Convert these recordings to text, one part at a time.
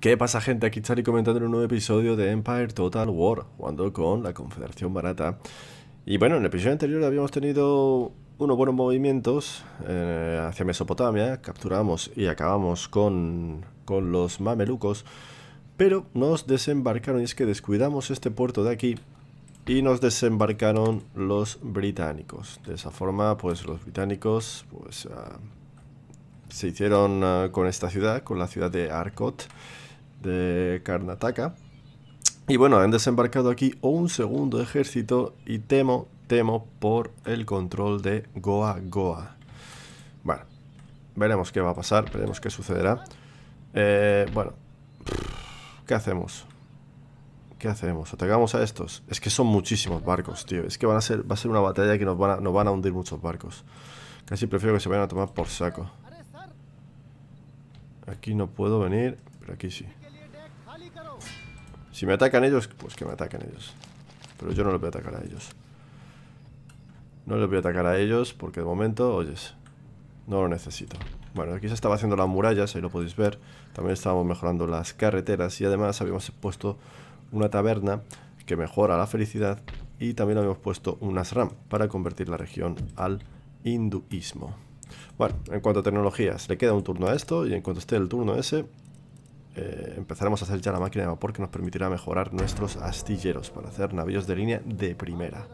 ¿Qué pasa, gente? Aquí Charlie comentando en un nuevo episodio de Empire Total War, jugando con la Confederación Barata. Y bueno, en el episodio anterior habíamos tenido unos buenos movimientos hacia Mesopotamia, capturamos y acabamos con los mamelucos, pero nos desembarcaron, y es que descuidamos este puerto de aquí y nos desembarcaron los británicos. De esa forma, pues los británicos se hicieron con esta ciudad, con la ciudad de Arcot, de Karnataka. Y bueno, han desembarcado aquí un segundo ejército y temo por el control de Goa Goa. Bueno, veremos qué va a pasar, veremos qué sucederá. Bueno, ¿qué hacemos? ¿Qué hacemos? ¿Atacamos a estos? Es que son muchísimos barcos, tío. Es que va a ser una batalla que nos van a hundir muchos barcos. Casi prefiero que se vayan a tomar por saco. Aquí no puedo venir, pero aquí sí. Si me atacan ellos, pues que me ataquen ellos. Pero yo no les voy a atacar a ellos. No les voy a atacar a ellos porque de momento, oyes, no lo necesito. Bueno, aquí se estaba haciendo las murallas, ahí lo podéis ver. También estábamos mejorando las carreteras y además habíamos puesto una taberna que mejora la felicidad. Y también habíamos puesto un ashram para convertir la región al hinduismo. Bueno, en cuanto a tecnologías, le queda un turno a esto y en cuanto esté el turno ese... empezaremos a hacer ya la máquina de vapor que nos permitirá mejorar nuestros astilleros para hacer navíos de línea de primera.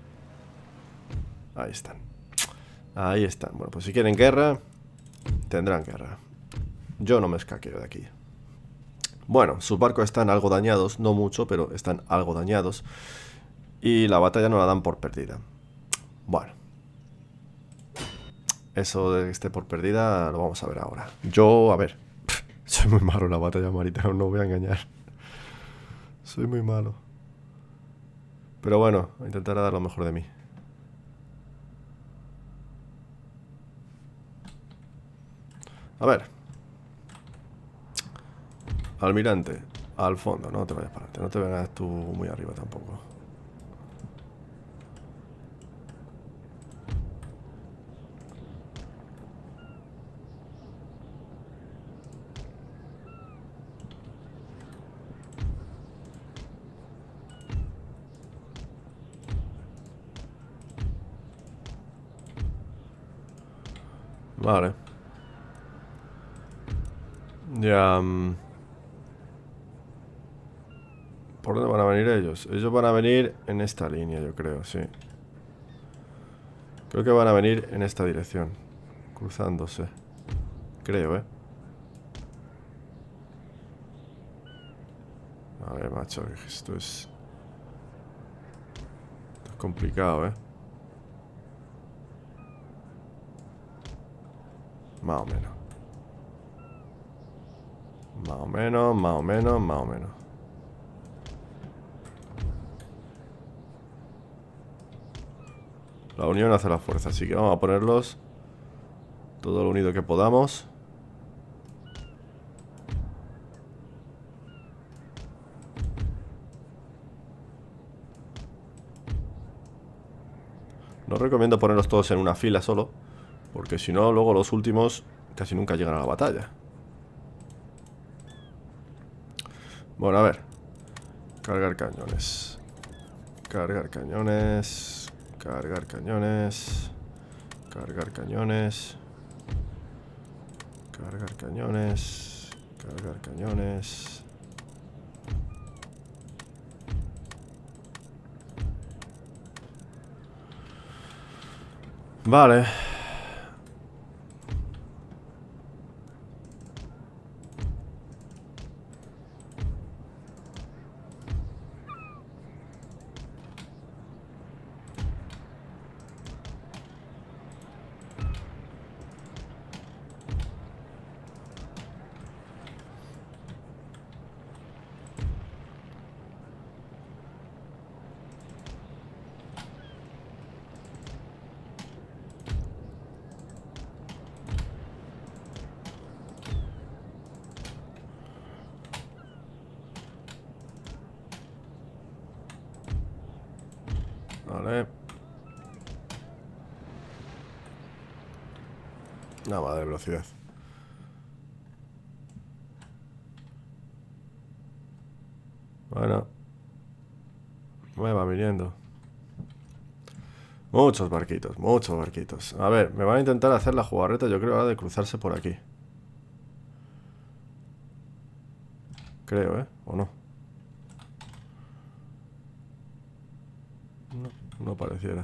Ahí están. Ahí están. Bueno, pues si quieren guerra, tendrán guerra. Yo no me escaqueo de aquí. Bueno, sus barcos están algo dañados, no mucho, pero están algo dañados. Y la batalla no la dan por perdida. Bueno, eso de que esté por perdida lo vamos a ver ahora. Yo, a ver, soy muy malo en la batalla marítima, no voy a engañar. Soy muy malo. Pero bueno, intentaré dar lo mejor de mí. A ver. Almirante, al fondo, no te vayas para adelante. No te vengas tú muy arriba tampoco. Vale. Ya... ¿por dónde van a venir ellos? Ellos van a venir en esta línea, yo creo, sí. Creo que van a venir en esta dirección. Cruzándose. Creo, ¿eh? A ver, macho, esto es complicado, ¿eh? Más o menos. Más o menos, más o menos, más o menos. La unión hace la fuerza, así que vamos a ponerlos todo lo unido que podamos. No recomiendo ponerlos todos en una fila solo, porque si no, luego los últimos casi nunca llegan a la batalla. Bueno, a ver. Cargar cañones. Cargar cañones. Cargar cañones. Cargar cañones. Cargar cañones. Cargar cañones. Vale. Vale. Nada más de velocidad. Bueno. Me va viniendo. Muchos barquitos, muchos barquitos. A ver, me van a intentar hacer la jugarreta, yo creo, ahora de cruzarse por aquí. Creo, ¿eh? ¿O no? No, no pareciera.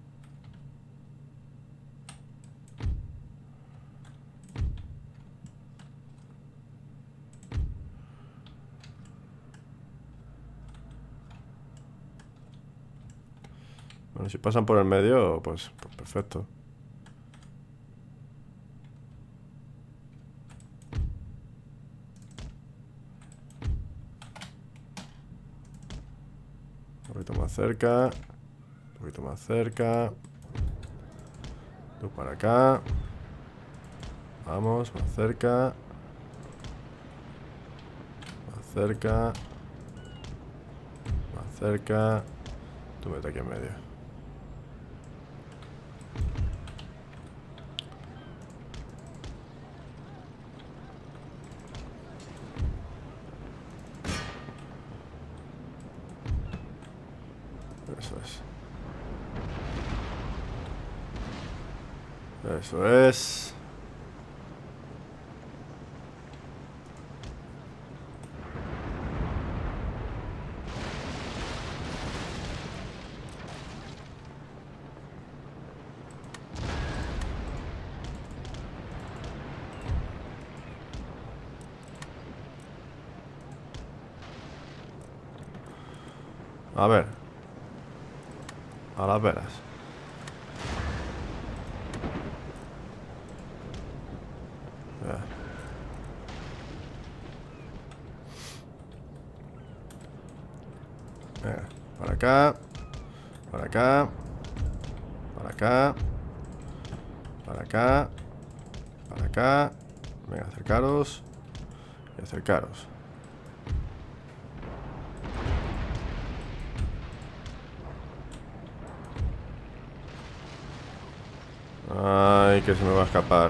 Bueno, si pasan por el medio, pues perfecto. Un poquito más cerca. Un poquito más cerca. Tú para acá. Vamos, más cerca. Más cerca. Más cerca. Tú vete aquí en medio. Eso es. Eso es. A ver. A las velas. Ya. Venga, para acá. Para acá. Para acá. Para acá. Para acá. Venga, acercaros. Y acercaros. Ay, que se me va a escapar.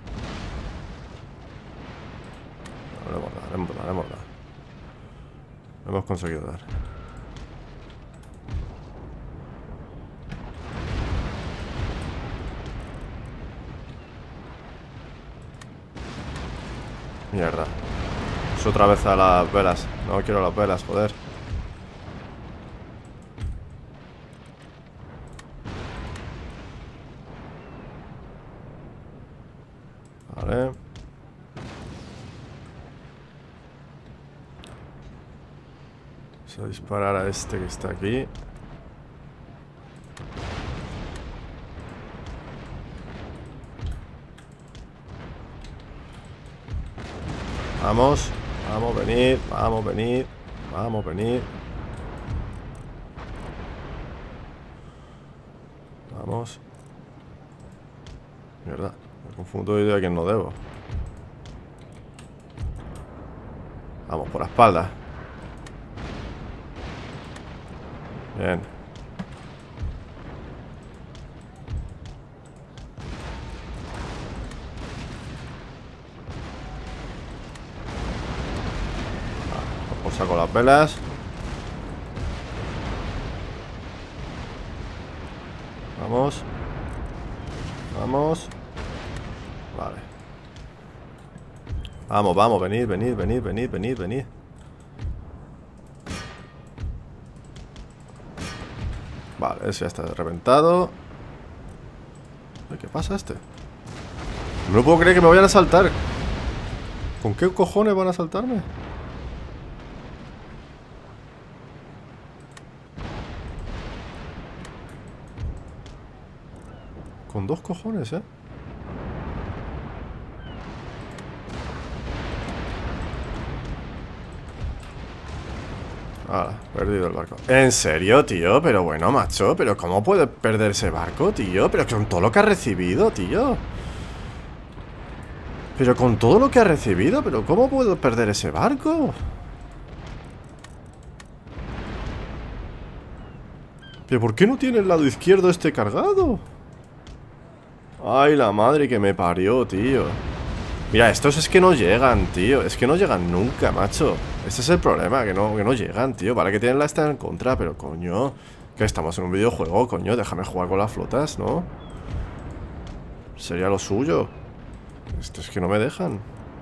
No, le hemos dado, le hemos dado, le hemos dado. Lo hemos conseguido dar. Mierda. Es otra vez a las velas. No quiero las velas, joder. Vale. Vamos a disparar a este que está aquí. Vamos. Vamos, venid. Vamos, venid. Vamos, venid. Vamos. Mierda. Me confundo y doy a quien no debo. Vamos, por la espalda. Bien. Vamos, saco las velas. Vamos. Vamos. Vale. Vamos, vamos, venid, venid, venid, venid, venid, venid. Vale, ese ya está reventado. ¿Qué pasa este? No puedo creer que me vayan a saltar. ¿Con qué cojones van a saltarme? Con dos cojones, ¿eh? Ah, perdido el barco. ¿En serio, tío? Pero bueno, macho. ¿Pero cómo puede perder ese barco, tío? Pero con todo lo que ha recibido, tío. Pero con todo lo que ha recibido. ¿Pero cómo puedo perder ese barco? ¿Pero por qué no tiene el lado izquierdo este cargado? Ay, la madre que me parió, tío. Mira, estos es que no llegan, tío. Es que no llegan nunca, macho. Ese es el problema, que no llegan, tío. Vale que tienen la esta en contra, pero coño, que estamos en un videojuego, coño. Déjame jugar con las flotas, ¿no? Sería lo suyo. Esto es que no me dejan.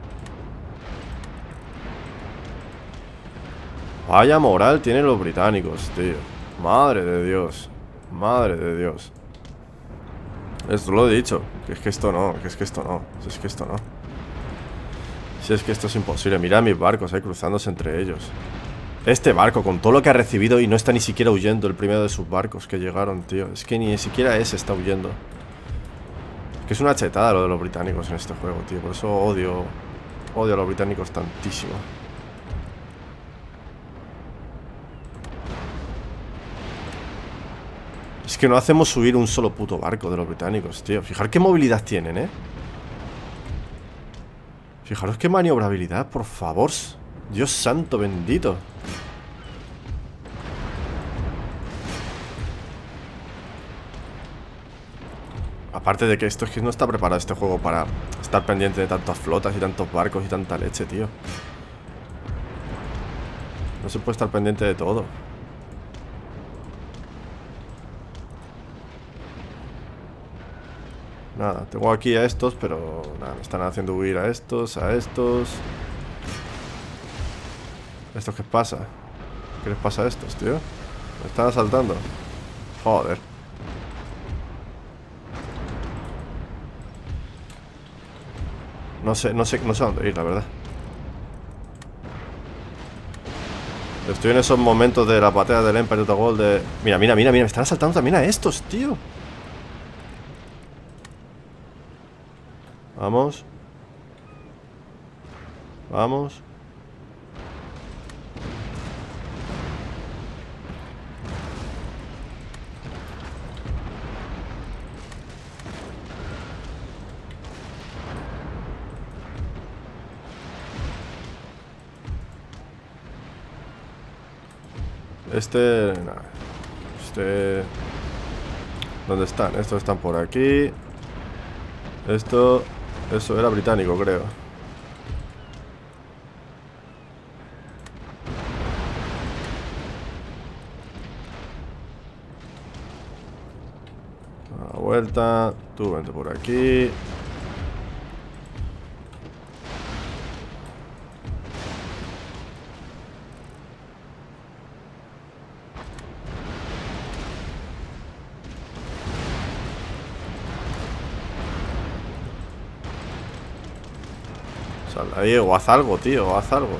Vaya moral tienen los británicos, tío. Madre de Dios. Madre de Dios. Esto lo he dicho. Que es que esto no, que es que esto no. Si es que esto no. Si es que esto es imposible. Mira mis barcos ahí cruzándose entre ellos. Este barco, con todo lo que ha recibido y no está ni siquiera huyendo. El primero de sus barcos que llegaron, tío. Es que ni siquiera ese está huyendo. Que es una chetada lo de los británicos en este juego, tío. Por eso odio a los británicos tantísimo. Es que no hacemos subir un solo puto barco de los británicos, tío. Fijaros qué movilidad tienen, ¿eh? Fijaros qué maniobrabilidad, por favor. Dios santo bendito. Aparte de que esto es que no está preparado este juego para estar pendiente de tantas flotas y tantos barcos y tanta leche, tío. No se puede estar pendiente de todo. Nada, tengo aquí a estos, pero nada, me están haciendo huir a estos, a estos. ¿Estos qué pasa? ¿Qué les pasa a estos, tío? Me están asaltando. Joder. No sé a dónde ir, la verdad. Estoy en esos momentos de la batalla del Empire Total War de... Mira, me están asaltando también a estos, tío. Vamos. Vamos. Nah. ¿Dónde están? Estos están por aquí. Eso era británico, creo. A la vuelta. Tú vente por aquí. Sal ahí, o haz algo, tío, o haz algo.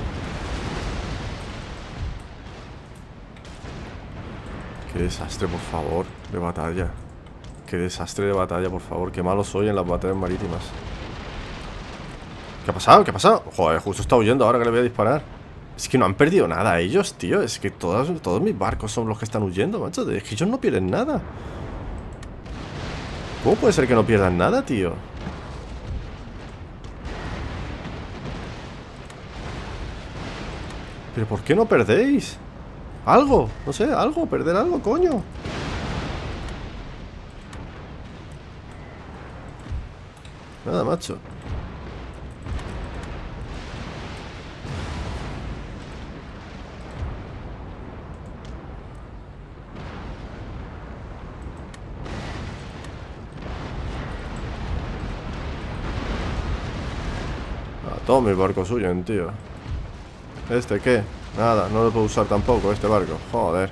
Qué desastre, por favor, de batalla. Qué desastre de batalla, por favor. Qué malo soy en las batallas marítimas. ¿Qué ha pasado? ¿Qué ha pasado? Joder, justo está huyendo ahora que le voy a disparar. Es que no han perdido nada ellos, tío. Es que todos mis barcos son los que están huyendo, macho. Es que ellos no pierden nada. ¿Cómo puede ser que no pierdan nada, tío? ¿Pero por qué no perdéis? Algo, no sé, algo, perder algo, coño. Nada, macho. Todos mis barcos huyen, tío. ¿Este qué? Nada, no lo puedo usar tampoco, este barco. Joder.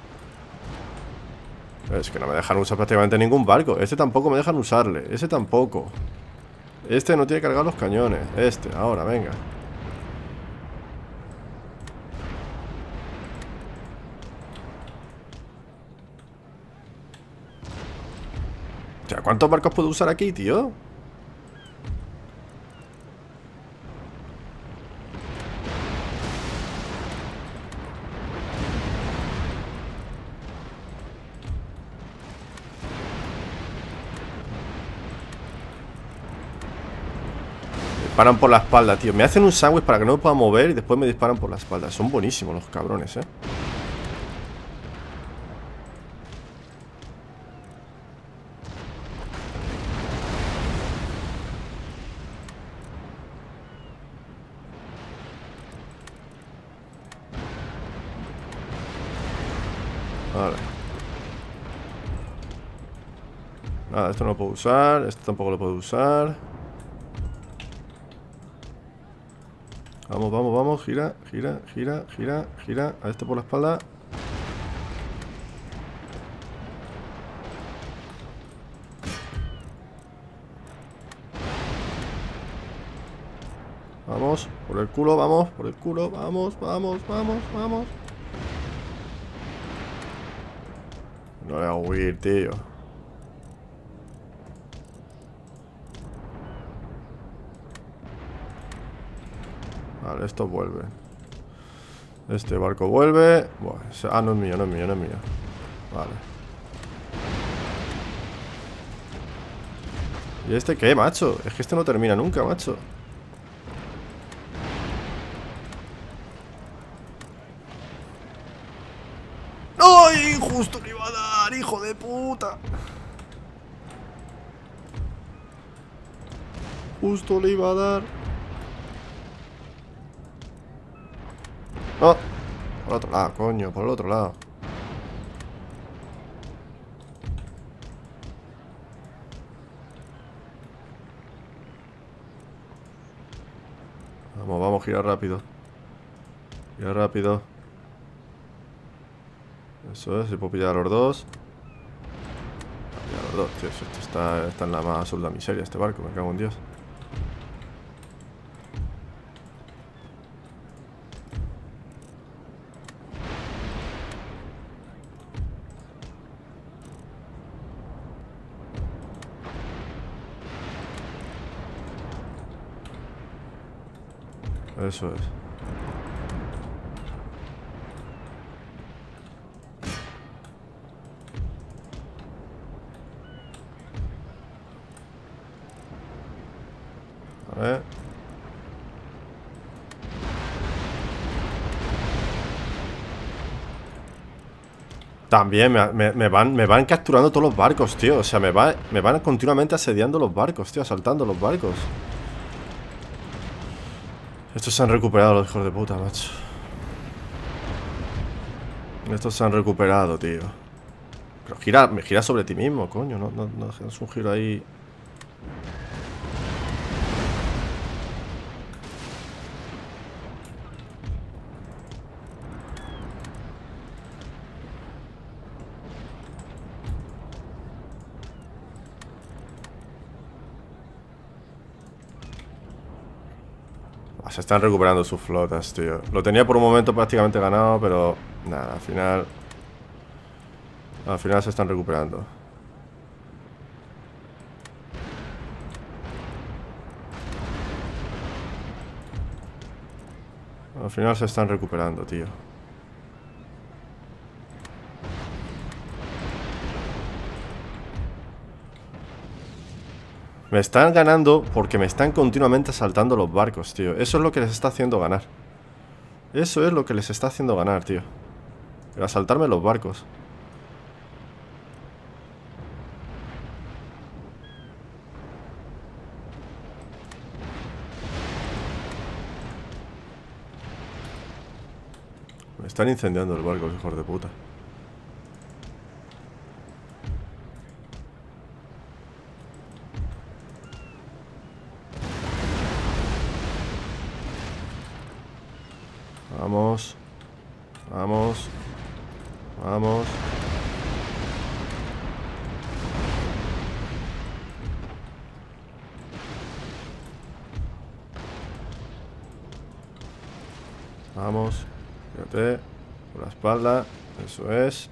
Es que no me dejan usar prácticamente ningún barco. Este tampoco me dejan usarle. Ese tampoco. Este no tiene que cargar los cañones. Este, ahora, venga. O sea, ¿cuántos barcos puedo usar aquí, tío? Disparan por la espalda, tío. Me hacen un sándwich para que no me pueda mover y después me disparan por la espalda. Son buenísimos los cabrones, Vale. Nada, esto no lo puedo usar. Esto tampoco lo puedo usar. Vamos, vamos, vamos. Gira, gira, gira, gira, gira. A este por la espalda. Vamos, por el culo, vamos, por el culo. Vamos, vamos, vamos, vamos. No le hago huir, tío. Vale, esto vuelve. Este barco vuelve. Buah, ah, no es mío, no es mío, no es mío. Vale. ¿Y este qué, macho? Es que este no termina nunca, macho. ¡Ay! Justo le iba a dar, hijo de puta. Justo le iba a dar. No. Por el otro lado, coño, por el otro lado. Vamos, vamos, gira rápido. Gira rápido. Eso es, si puedo pillar a los dos. Pillar a los dos, tío. Esto está en la más absoluta miseria, este barco, me cago en Dios. Eso es. A ver. También me van capturando todos los barcos, tío. O sea, me van continuamente asediando los barcos, tío. Asaltando los barcos. Estos se han recuperado, los hijos de puta, macho. Estos se han recuperado, tío. Pero gira sobre ti mismo, coño. No dejes un giro ahí. Se están recuperando sus flotas, tío. Lo tenía por un momento prácticamente ganado, pero nada, al final se están recuperando. Al final se están recuperando, tío. Me están ganando porque me están continuamente asaltando los barcos, tío. Eso es lo que les está haciendo ganar. Eso es lo que les está haciendo ganar, tío. El asaltarme los barcos. Me están incendiando el barco, hijos de puta. Vamos. Vamos. Vamos. Vamos. Fíjate. Por la espalda. Eso es.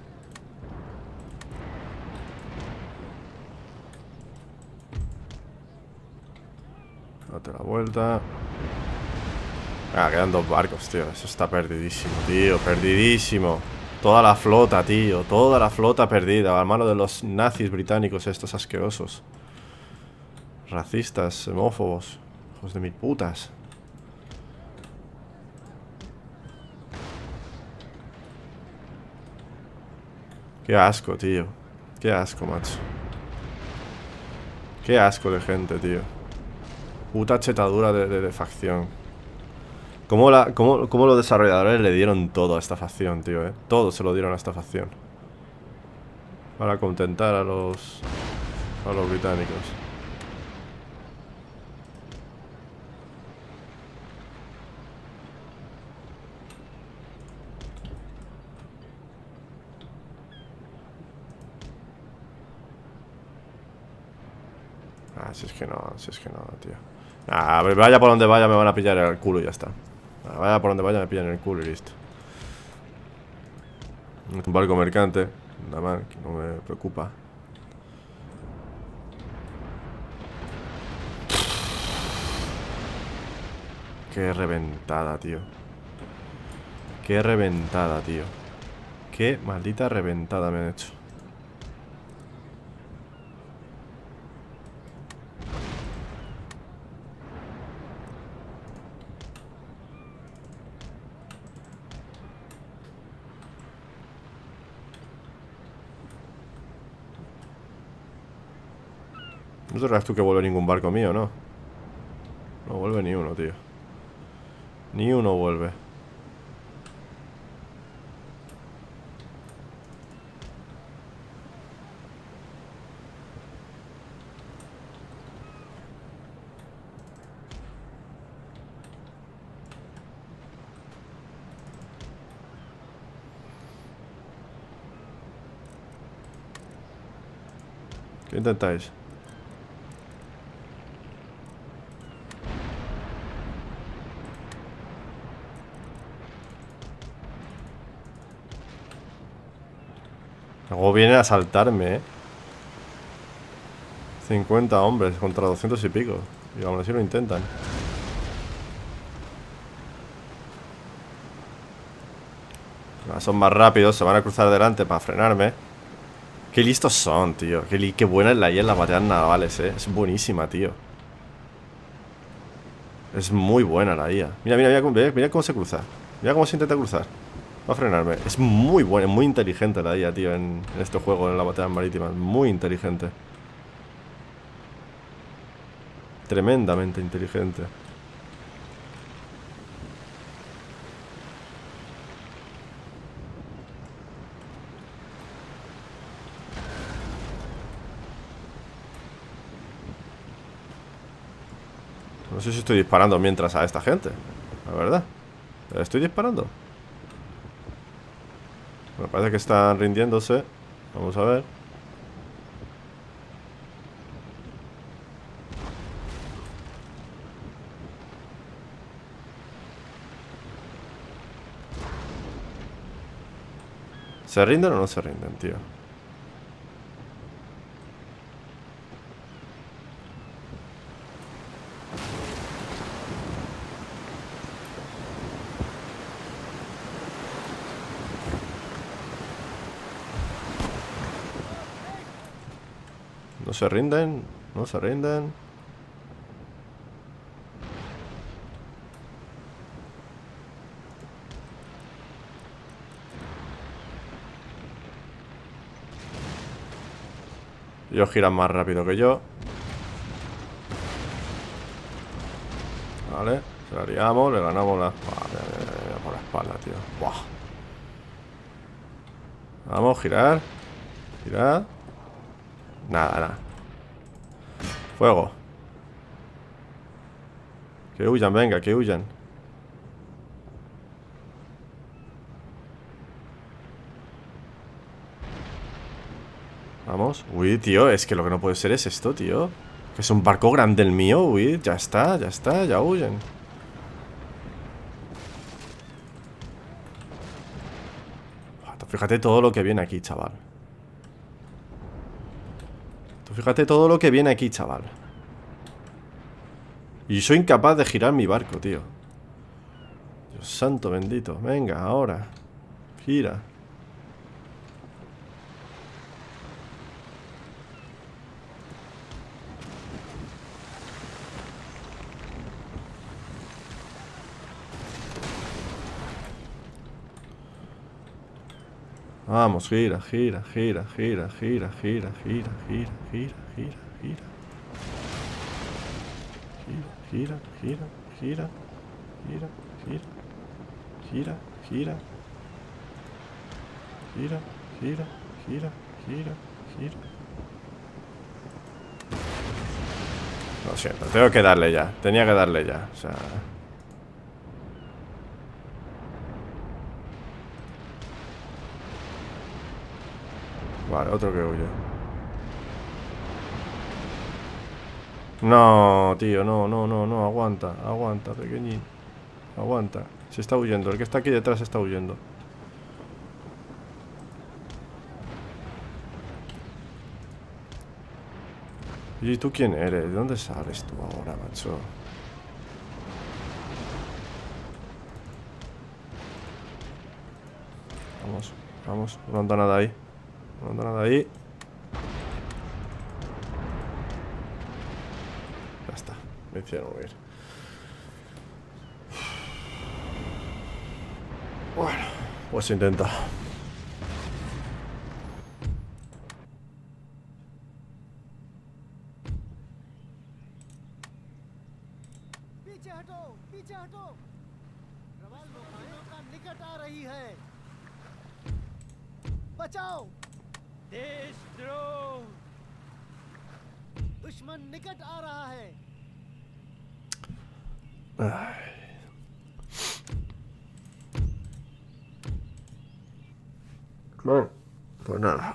Date la vuelta. Ah, quedan dos barcos, tío. Eso está perdidísimo, tío. Perdidísimo. Toda la flota, tío. Toda la flota perdida. A mano de los nazis británicos estos asquerosos. Racistas, xenófobos. Hijos de mil putas. Qué asco, tío. Qué asco, macho. Qué asco de gente, tío. Puta chetadura de facción. ¿Cómo los desarrolladores le dieron todo a esta facción, tío, Todo se lo dieron a esta facción. para contentar a los británicos. Si es que no, tío. Vaya por donde vaya me van a pillar en el culo y ya está. Vaya por donde vaya me pillan en el culo y listo. Un barco mercante, nada más, que no me preocupa. Qué reventada, tío. Qué reventada, tío. Qué maldita reventada me han hecho. No te creas tú que vuelve ningún barco mío, ¿no? No vuelve ni uno, tío. Ni uno vuelve. ¿Qué intentáis? Luego vienen a asaltarme, 50 hombres contra 200 y pico. Y aún así lo intentan. Son más rápidos, se van a cruzar delante para frenarme. Qué listos son, tío. Qué buena es la IA en las batallas navales, Es buenísima, tío. Es muy buena la IA. Mira cómo se cruza. Mira cómo se intenta cruzar. Va a frenarme. Es muy buena, muy inteligente la IA, tío, en este juego, en las batallas marítimas. Muy inteligente. Tremendamente inteligente. No sé si estoy disparando mientras a esta gente, la verdad. ¿Estoy disparando? Me parece que están rindiéndose. Vamos a ver. ¿Se rinden o no se rinden, tío? No se rinden. No se rinden. Ellos giran más rápido que yo. Vale, se la liamos, le ganamos la espalda. Por la espalda, tío. Buah. Vamos, girar. Girar. Nada, nada. Fuego. Que huyan, venga, que huyan. Vamos. Uy, tío, es que lo que no puede ser es esto, tío. Que es un barco grande el mío. Uy, ya está, ya huyen. Fíjate todo lo que viene aquí, chaval. Tú fíjate todo lo que viene aquí, chaval. Y soy incapaz de girar mi barco, tío. Dios santo bendito. Venga, ahora. Gira. Vamos, gira, gira, gira, gira, gira, gira, gira, gira, gira, gira, gira. Gira, gira, gira, gira, gira, gira, gira, gira, gira, gira, gira, gira. Lo siento, tengo que darle ya. Tenía que darle ya, o sea... Vale, otro que huye. No, tío, no, aguanta, aguanta, pequeñín. Aguanta, se está huyendo, el que está aquí detrás está huyendo. ¿Y tú quién eres? ¿De dónde sales tú ahora, macho? Vamos, vamos, no anda nada ahí. No anda nada ahí. Ya está, me hicieron huir. Bueno, pues intenta. पीछे हटो, पीछे हटो। प्रबल लोकायों का निकट आ रही है। बचाओ। देशद्रोह। दुश्मन निकट आ रहा है। Bueno, pues nada.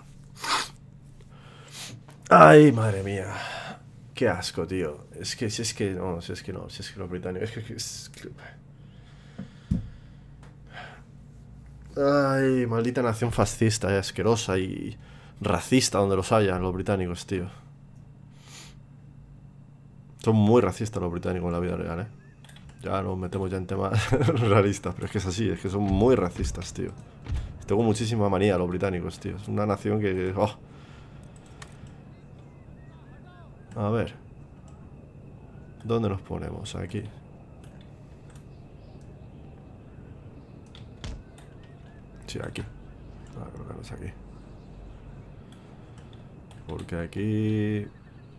Ay, madre mía. Qué asco, tío. Es que, si es que no, si es que no, si es que los británicos. Ay, maldita nación fascista y asquerosa y racista donde los haya, los británicos, tío. Son muy racistas los británicos en la vida real, Ya nos metemos ya en temas realistas, pero es que es así, es que son muy racistas, tío. Tengo muchísima manía a los británicos, tío. Es una nación que... Oh. A ver. ¿Dónde nos ponemos? Aquí. Sí, aquí. Creo que no es aquí. Porque aquí...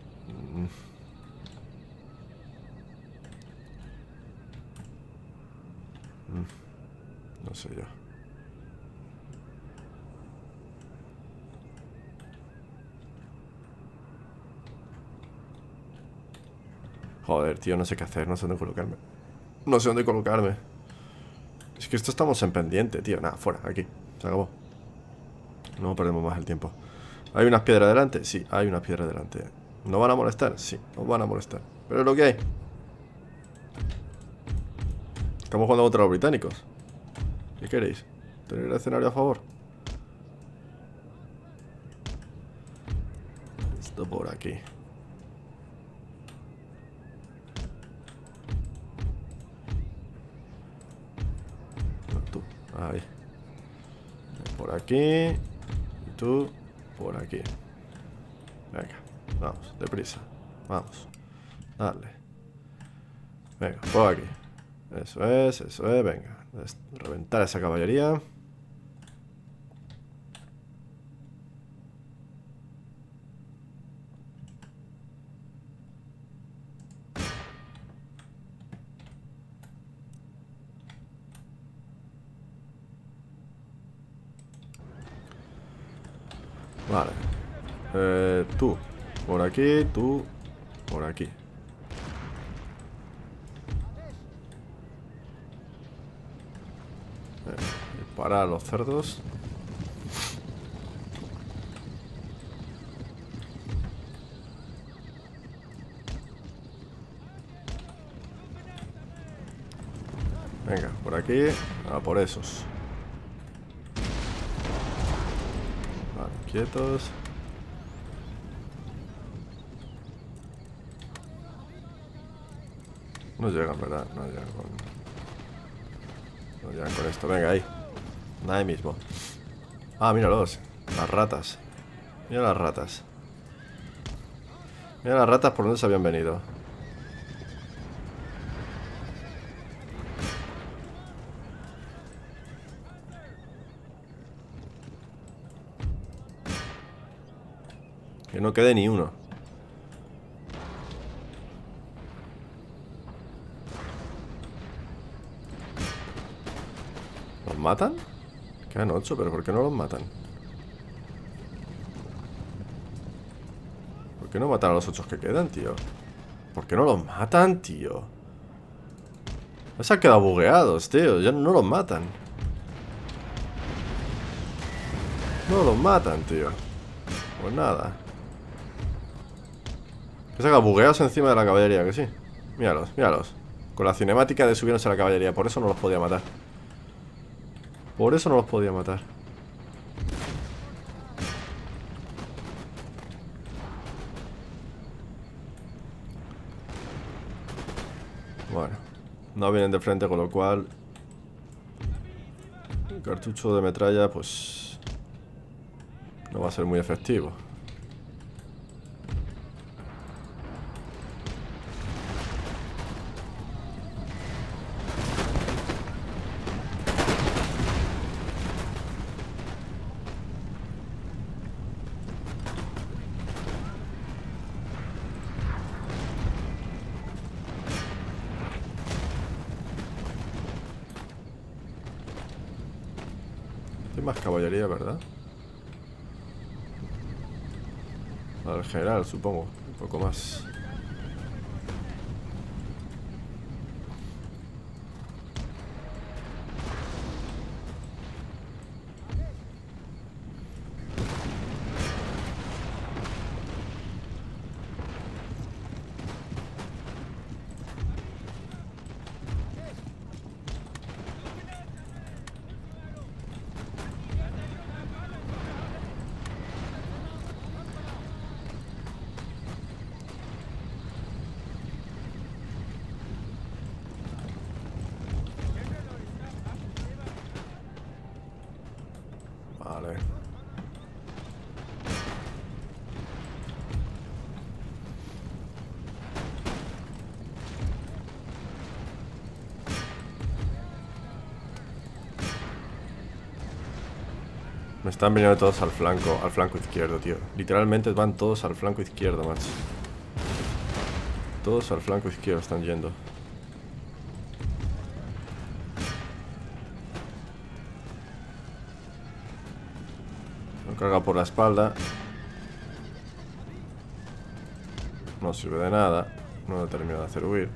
No sé yo. Joder, tío, no sé qué hacer, no sé dónde colocarme. No sé dónde colocarme. Es que esto estamos en pendiente, tío. Nada, fuera, aquí. Se acabó. No perdemos más el tiempo. ¿Hay unas piedras delante? Sí, hay unas piedras delante. ¿No van a molestar? Sí, nos van a molestar. Pero es lo que hay. Estamos jugando contra los británicos. ¿Qué queréis? ¿Tener el escenario a favor? Esto por aquí. No, tú, ahí. Por aquí. Y tú, por aquí. Venga, vamos, deprisa. Vamos. Dale. Venga, por aquí. Eso es, venga. Reventar esa caballería. Vale. Tú por aquí, tú por aquí. Disparar a los cerdos. Venga, por aquí. A por esos. Vale, quietos. No llegan, ¿verdad? No llegan con esto. Venga, ahí. Ahí mismo. Ah, míralos. Las ratas. Mira las ratas. Mira las ratas por donde se habían venido. Que no quede ni uno. ¿Los matan? Quedan 8, pero ¿por qué no los matan? ¿Por qué no matan a los 8 que quedan, tío? ¿Por qué no los matan, tío? Se han quedado bugueados, tío. Ya no los matan. No los matan, tío. Pues nada. Se han quedado bugueados encima de la caballería, que sí. Míralos, míralos. Con la cinemática de subirnos a la caballería. Por eso no los podía matar. Por eso no los podía matar. Bueno, no vienen de frente, con lo cual el cartucho de metralla pues no va a ser muy efectivo. Hay más caballería, ¿verdad? Al general, supongo. Un poco más. Vale. Me están viniendo todos al flanco izquierdo, tío. Literalmente van todos al flanco izquierdo, macho. Todos al flanco izquierdo están yendo. Carga por la espalda. No sirve de nada. No lo termino de hacer huir.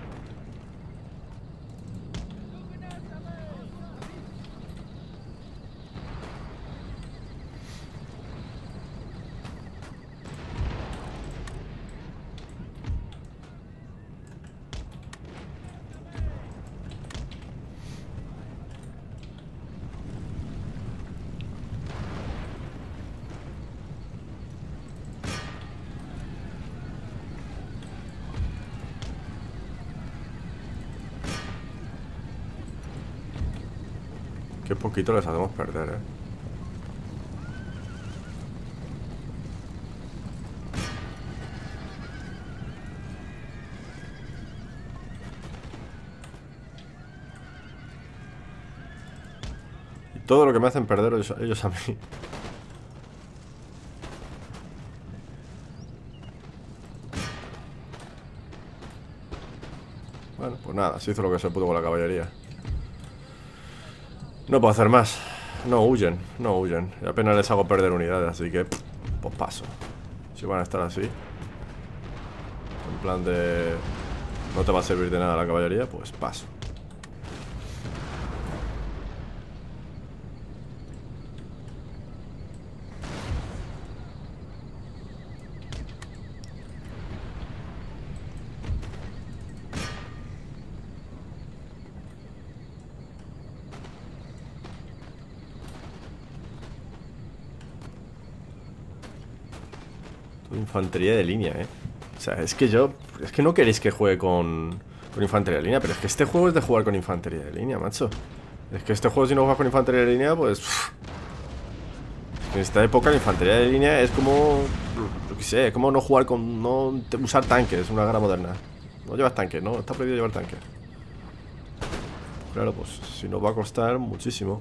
Qué poquito les hacemos perder, eh. Y todo lo que me hacen perder ellos a mí. Bueno, pues nada, se hizo lo que se pudo con la caballería. No puedo hacer más. No huyen, no huyen. Y apenas les hago perder unidades, así que pues paso. Si van a estar así, en plan de no te va a servir de nada la caballería, pues paso. Infantería de línea, O sea, es que es que no queréis que juegue con infantería de línea. Pero es que este juego es de jugar con infantería de línea, macho. Es que este juego, si no juegas con infantería de línea, pues en esta época la infantería de línea es como, yo qué sé, como no jugar con, no usar tanques, una guerra moderna. No llevas tanques, ¿no? Está prohibido llevar tanques. Claro, pues si nos va a costar muchísimo.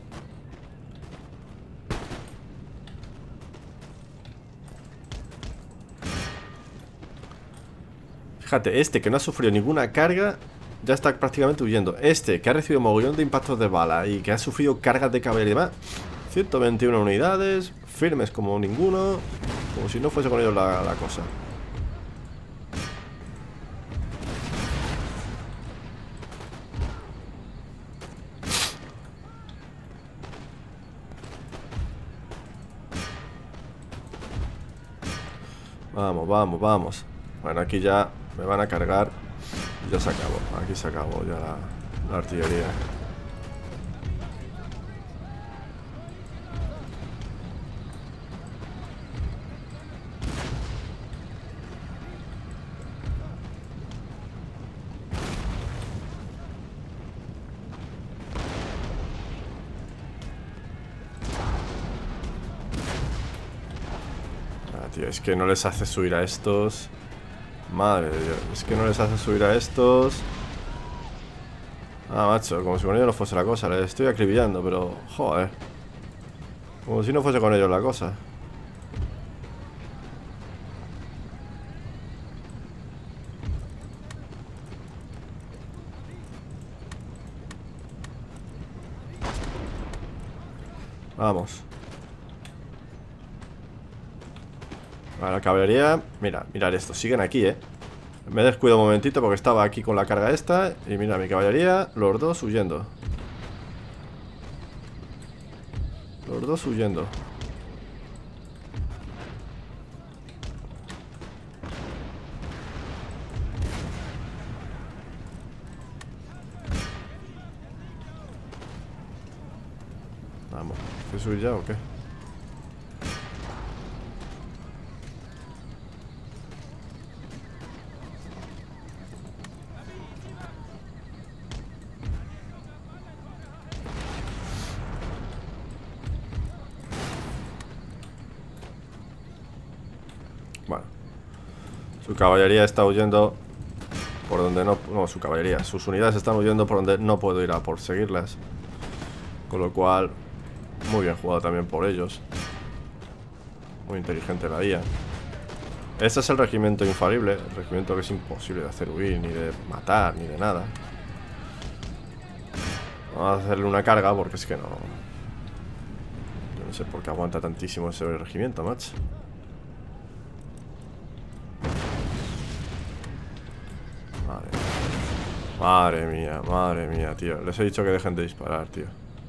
Fíjate, este que no ha sufrido ninguna carga ya está prácticamente huyendo. Este que ha recibido mogollón de impactos de bala y que ha sufrido cargas de caballería y demás, 121 unidades, firmes como ninguno, como si no fuese con ellos la cosa. Vamos, vamos, vamos. Bueno, aquí ya me van a cargar. Ya se acabó. Aquí se acabó ya la artillería. Tío, es que no les hace subir a estos. Madre de Dios, es que no les hace subir a estos. Ah, macho, como si con ellos no fuese la cosa. Les estoy acribillando, pero... Joder. Como si no fuese con ellos la cosa. Vamos. Vale, la caballería. Mira, mirad esto, siguen aquí, Me descuido un momentito porque estaba aquí con la carga esta. Y mira, mi caballería, los dos huyendo. Los dos huyendo. Vamos, ¿qué subir ya o qué? Bueno, su caballería está huyendo por donde no... No, su caballería, sus unidades están huyendo por donde no puedo ir a por seguirlas. Con lo cual, muy bien jugado también por ellos. Muy inteligente la IA. Este es el regimiento infalible. El regimiento que es imposible de hacer huir, ni de matar, ni de nada. Vamos a hacerle una carga porque es que no... Yo no sé por qué aguanta tantísimo ese regimiento, macho. Madre mía, tío. Les he dicho que dejen de disparar, tío.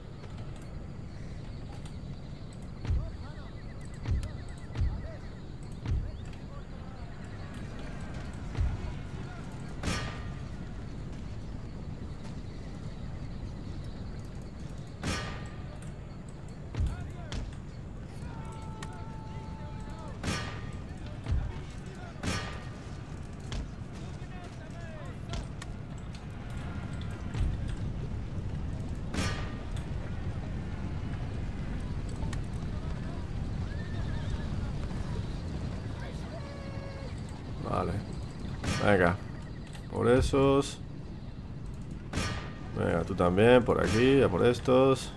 Vale. Venga. Por esos. Venga, tú también, por aquí, a por estos.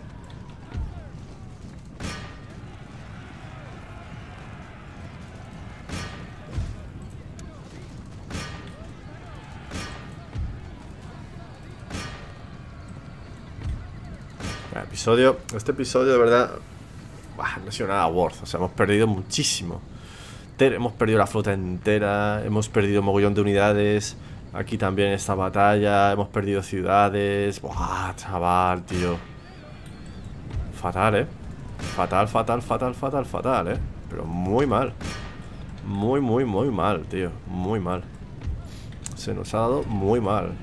Este episodio de verdad no ha sido nada worth. O sea, hemos perdido muchísimo. Hemos perdido la flota entera. Hemos perdido un mogollón de unidades. Aquí también esta batalla. Hemos perdido ciudades. Buah, chaval, tío. Fatal, fatal, fatal, fatal, fatal, fatal, pero muy mal. Muy, muy, muy mal, tío. Muy mal. Se nos ha dado muy mal.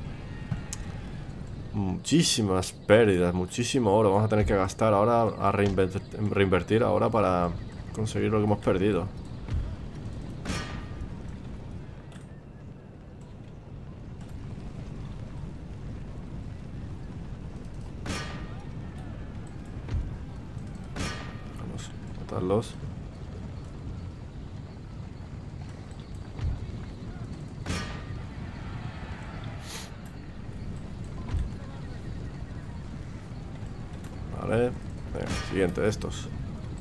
Muchísimas pérdidas, muchísimo oro. Vamos a tener que gastar ahora, a reinvertir ahora para conseguir lo que hemos perdido. Vamos, matarlos. Vale, venga, siguiente de estos.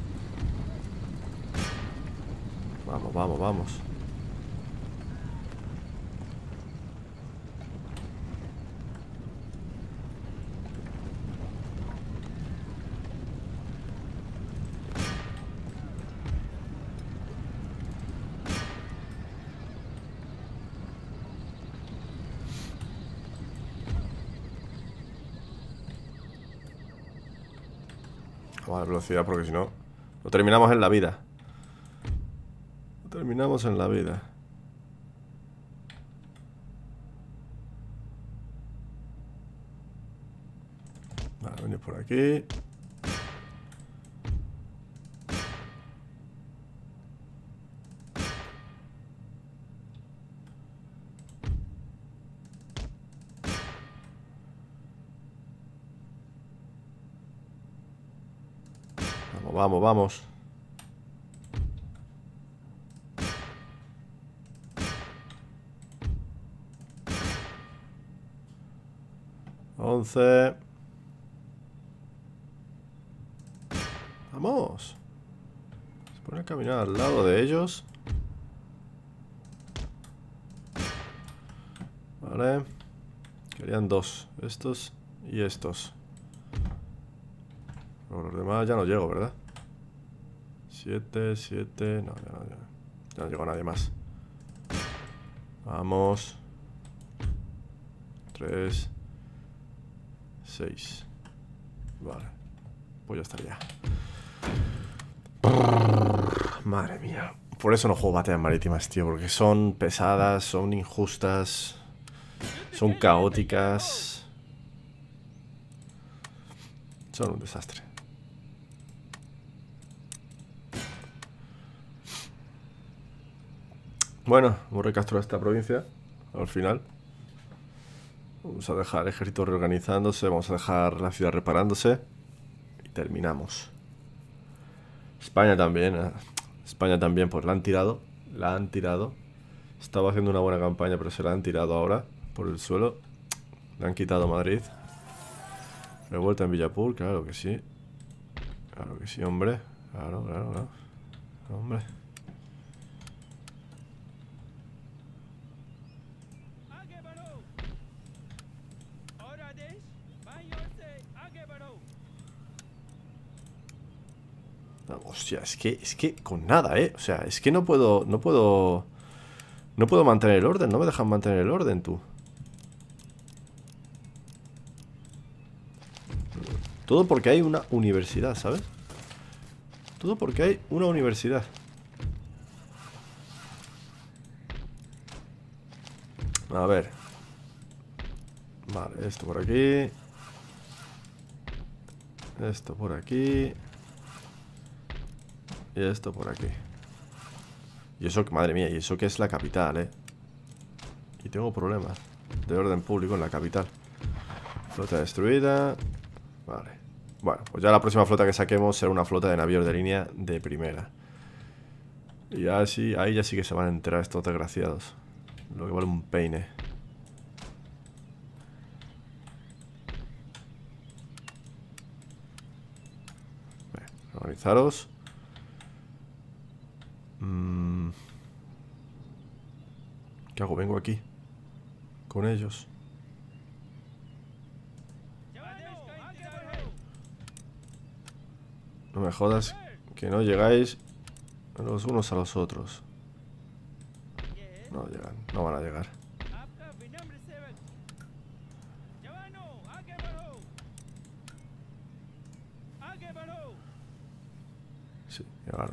Vamos, vamos, vamos. Vamos a la velocidad porque si no, lo terminamos en la vida. Lo Terminamos en la vida. Vale, venir por aquí. Vamos, vamos, vamos. Once. Vamos. Se pone a caminar al lado de ellos. Vale. Querían dos. Estos y estos. Con los demás ya no llego, ¿verdad? 7, 7... No, ya no llegó nadie más. Vamos. 3, 6. Vale. Pues ya estaría. Madre mía. Por eso no juego batallas marítimas, tío. Porque son pesadas, son injustas, son caóticas. Son un desastre. Bueno, hemos recapturado esta provincia. Al final. Vamos a dejar el ejército reorganizándose. Vamos a dejar la ciudad reparándose. Y terminamos. España también. España también, pues la han tirado. La han tirado. Estaba haciendo una buena campaña, pero se la han tirado ahora por el suelo. Le han quitado Madrid. Revuelta en Villapur, claro que sí. Claro que sí, hombre. Claro, claro, claro. Hombre. Hostia, es que con nada, o sea, es que no puedo mantener el orden, no me dejan mantener el orden, tú. Todo porque hay una universidad, ¿sabes? Todo porque hay una universidad. A ver. Vale, esto por aquí. Esto por aquí. Y esto por aquí. Y eso, madre mía, y eso que es la capital, Y tengo problemas de orden público en la capital. Flota destruida. Vale. Bueno, pues ya la próxima flota que saquemos será una flota de navíos de línea de primera. Y así, ahí ya sí que se van a enterar estos desgraciados. Lo que vale un peine. Organizaros. ¿Qué hago? Vengo aquí con ellos. No me jodas que no llegáis los unos a los otros. No llegan, no van a llegar. Sí, llegaron.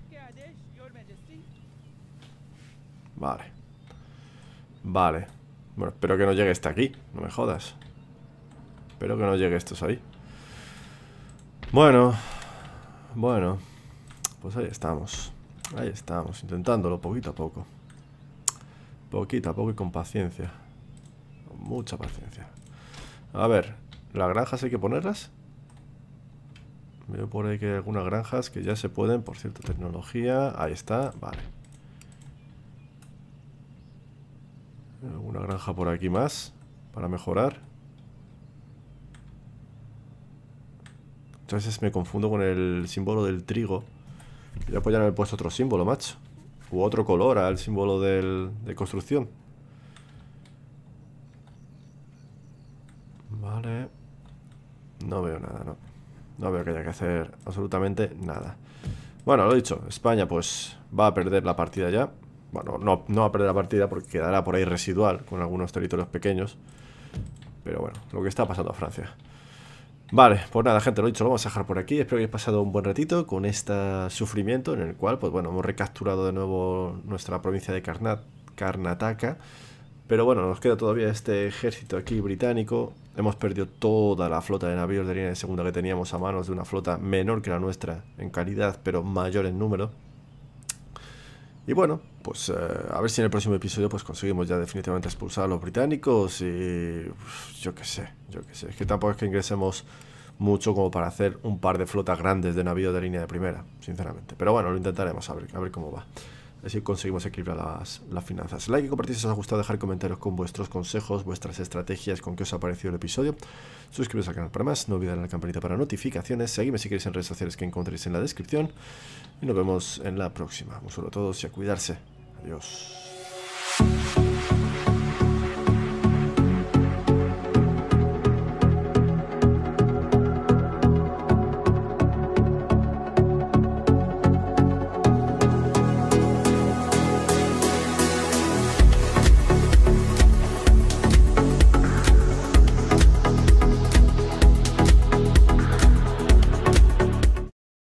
Vale. Vale. Bueno, espero que no llegue este aquí. No me jodas. Espero que no llegue estos ahí. Bueno. Bueno. Pues ahí estamos. Ahí estamos, intentándolo poquito a poco. Poquito a poco y con paciencia. Con mucha paciencia. A ver, ¿las granjas hay que ponerlas? Veo por ahí que hay algunas granjas que ya se pueden. Por cierto, tecnología. Ahí está, vale. ¿Alguna granja por aquí más? Para mejorar. Entonces me confundo con el símbolo del trigo. Ya pues ya no he puesto otro símbolo, macho. U otro color al símbolo de construcción. Vale. No veo nada, no. No veo que haya que hacer absolutamente nada. Bueno, lo dicho, España pues va a perder la partida ya. Bueno, no va a perder la partida porque quedará por ahí residual con algunos territorios pequeños. Pero bueno, lo que está pasando a Francia. Vale, pues nada, gente, lo dicho, lo vamos a dejar por aquí. Espero que hayáis pasado un buen ratito con este sufrimiento en el cual, pues bueno, hemos recapturado de nuevo nuestra provincia de Karnataka. Pero bueno, nos queda todavía este ejército aquí británico. Hemos perdido toda la flota de navíos de línea de segunda que teníamos a manos de una flota menor que la nuestra en calidad, pero mayor en número. Y bueno, pues a ver si en el próximo episodio pues conseguimos ya definitivamente expulsar a los británicos y yo qué sé. Es que tampoco es que ingresemos mucho como para hacer un par de flotas grandes de navíos de línea de primera, sinceramente. Pero bueno, lo intentaremos a ver cómo va. Así conseguimos equilibrar las finanzas. Like y compartir si os ha gustado, dejar comentarios con vuestros consejos, vuestras estrategias, con qué os ha parecido el episodio. Suscribiros al canal para más, no olvidéis la campanita para notificaciones. Seguidme si queréis en redes sociales que encontréis en la descripción. Y nos vemos en la próxima. Un saludo a todos y a cuidarse. Adiós.